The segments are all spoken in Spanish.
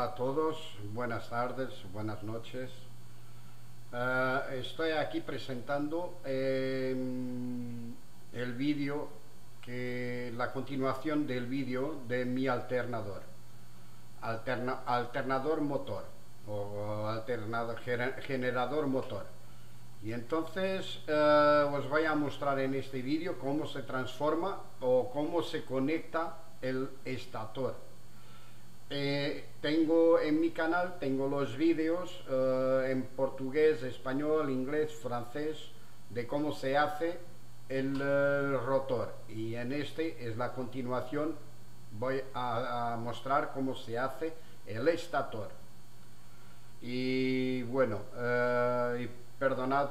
Hola a todos, buenas tardes, buenas noches. Estoy aquí presentando el vídeo, la continuación del vídeo de mi alternador, alternador motor o generador motor. Y entonces os voy a mostrar en este vídeo cómo se transforma o cómo se conecta el estator. Tengo en mi canal los vídeos en portugués, español, inglés, francés de cómo se hace el rotor, y en este es la continuación. Voy a mostrar cómo se hace el estator. Y bueno, y perdonad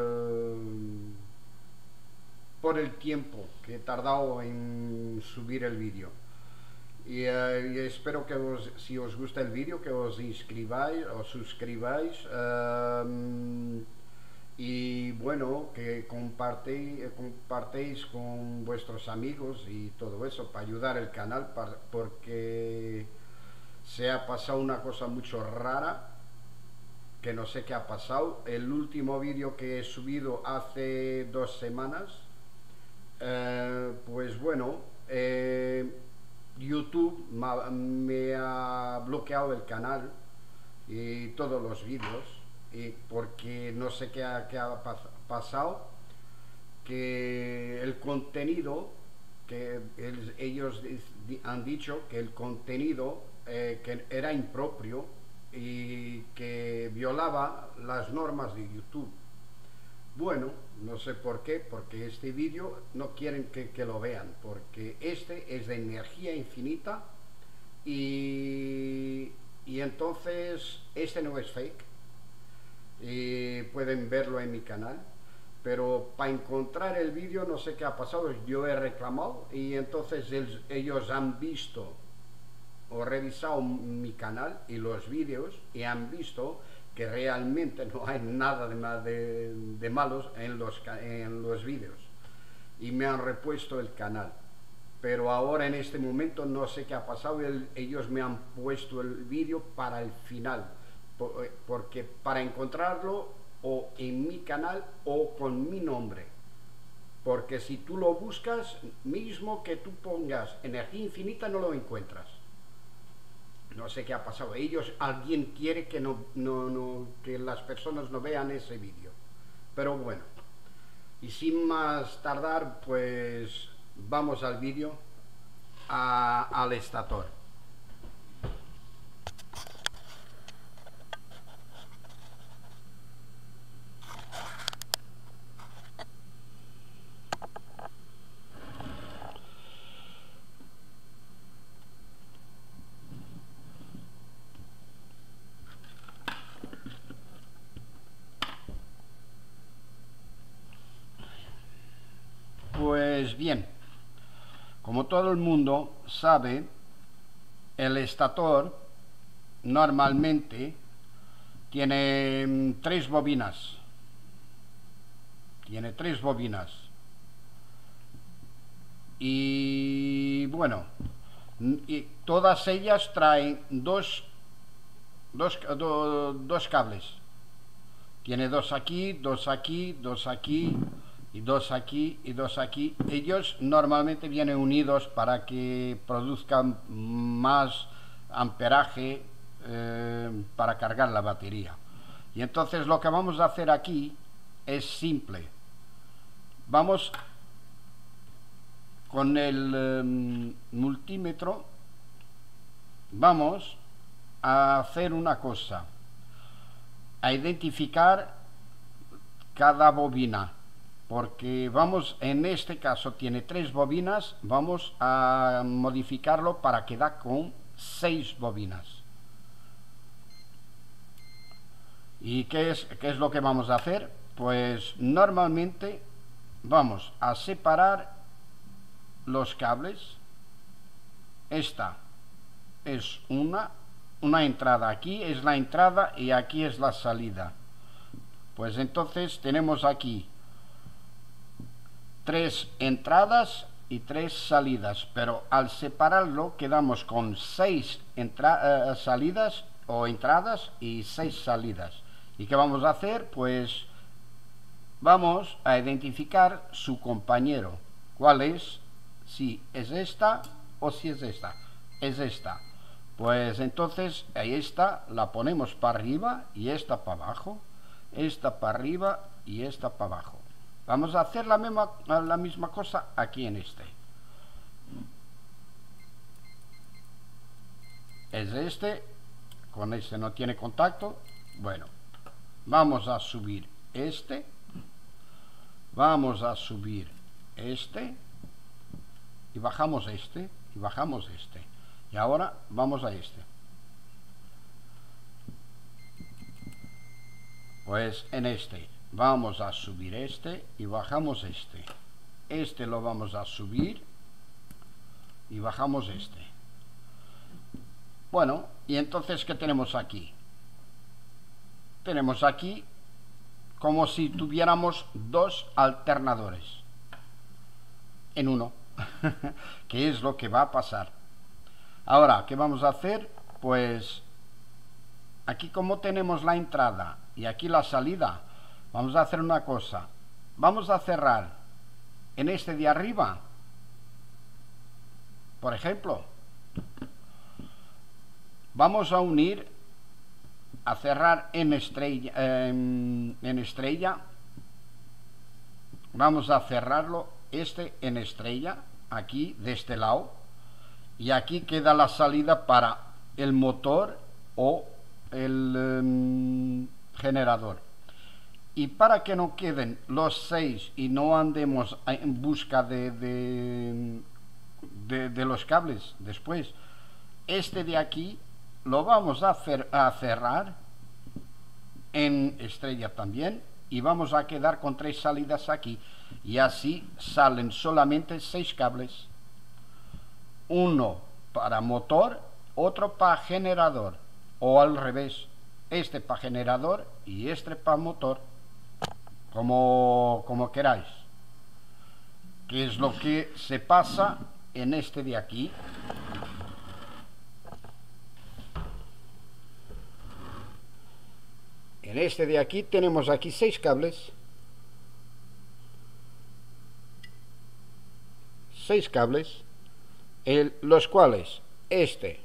por el tiempo que he tardado en subir el vídeo. Y espero que si os gusta el vídeo, que os inscribáis o suscribáis, y bueno, que compartéis con vuestros amigos y todo eso para ayudar el canal, porque se ha pasado una cosa mucho rara, que no sé qué ha pasado. El último vídeo que he subido hace 2 semanas, pues bueno, YouTube me ha bloqueado el canal y todos los vídeos, porque no sé qué ha pasado, que el contenido, que ellos han dicho que el contenido que era impropio y que violaba las normas de YouTube. Bueno, no sé por qué, porque este vídeo no quieren que lo vean, porque este es de energía infinita, y entonces este no es fake, y pueden verlo en mi canal. Pero para encontrar el vídeo no sé qué ha pasado, yo he reclamado, y entonces ellos han visto o revisado mi canal y los vídeos, y han visto que realmente no hay nada de malos en los vídeos, y me han repuesto el canal. Pero ahora en este momento no sé qué ha pasado, ellos me han puesto el vídeo para el final, porque para encontrarlo o en mi canal o con mi nombre, porque si tú lo buscas, mismo que tú pongas energía infinita, no lo encuentras. No sé qué ha pasado. Alguien quiere que que las personas no vean ese vídeo. Pero bueno, y sin más tardar, pues vamos al vídeo, al estator. Pues bien, como todo el mundo sabe, el estator normalmente tiene 3 bobinas. Tiene 3 bobinas. Y bueno, y todas ellas traen dos cables. Tiene 2 aquí, 2 aquí, 2 aquí, y 2 aquí y 2 aquí. Ellos normalmente vienen unidos para que produzcan más amperaje para cargar la batería. Y entonces lo que vamos a hacer aquí es simple. Vamos con el multímetro, vamos a hacer una cosa, a identificar cada bobina, porque en este caso tiene 3 bobinas, vamos a modificarlo para que da con 6 bobinas. ¿Y qué es lo que vamos a hacer? Pues normalmente vamos a separar los cables. Esta es una entrada, aquí es la entrada y aquí es la salida. Pues entonces tenemos aquí 3 entradas y 3 salidas, pero al separarlo quedamos con 6 salidas o entradas y 6 salidas. ¿Y qué vamos a hacer? Pues vamos a identificar su compañero. ¿Cuál es? Si es esta o si es esta. Es esta. Pues entonces ahí está, la ponemos para arriba y esta para abajo. Esta para arriba y esta para abajo. Vamos a hacer la misma cosa aquí en este. Es este. Con este no tiene contacto. Bueno, vamos a subir este. Vamos a subir este. Y bajamos este. Y bajamos este. Y ahora vamos a este. Pues en este vamos a subir este y bajamos este. Este lo vamos a subir y bajamos este. Bueno, y entonces ¿qué tenemos aquí? Tenemos aquí como si tuviéramos dos alternadores en uno. ¿Qué es lo que va a pasar? Ahora, ¿qué vamos a hacer? Pues aquí como tenemos la entrada y aquí la salida, vamos a hacer una cosa. Vamos a cerrar en este de arriba, por ejemplo. Vamos a unir, a cerrar en estrella. Vamos a cerrarlo este en estrella, aquí de este lado. Y aquí queda la salida para el motor o el generador. Y para que no queden los 6 y no andemos en busca de los cables después, este de aquí lo vamos a cerrar en estrella también y vamos a quedar con 3 salidas aquí y así salen solamente 6 cables. Uno para motor, otro para generador, o al revés, este para generador y este para motor, como queráis. ¿Qué es lo que se pasa en este de aquí? En este de aquí tenemos aquí 6 cables. 6 cables. Los cuales este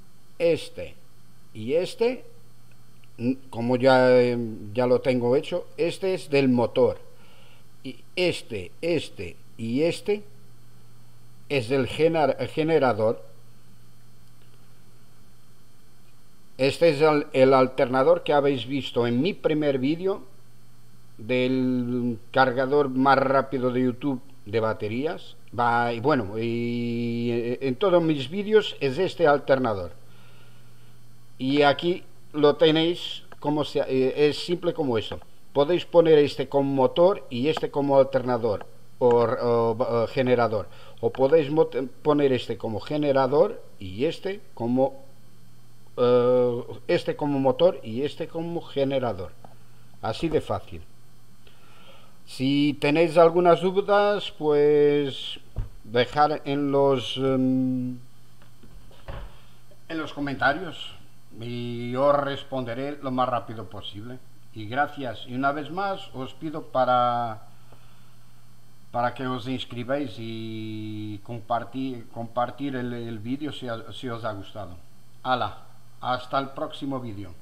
y este, como ya lo tengo hecho, este es del motor y este y este es del generador. Este es el alternador que habéis visto en mi primer vídeo del cargador más rápido de YouTube de baterías. Y bueno, y en todos mis vídeos es este alternador. Y aquí lo tenéis como es simple como eso. Podéis poner este como motor y este como alternador o generador. O podéis poner este como generador y este como motor y este como generador. Así de fácil. Si tenéis algunas dudas, pues dejar en los comentarios y yo responderé lo más rápido posible. Y gracias. Y una vez más os pido para que os inscribáis y compartir el vídeo si os ha gustado. Hasta el próximo vídeo.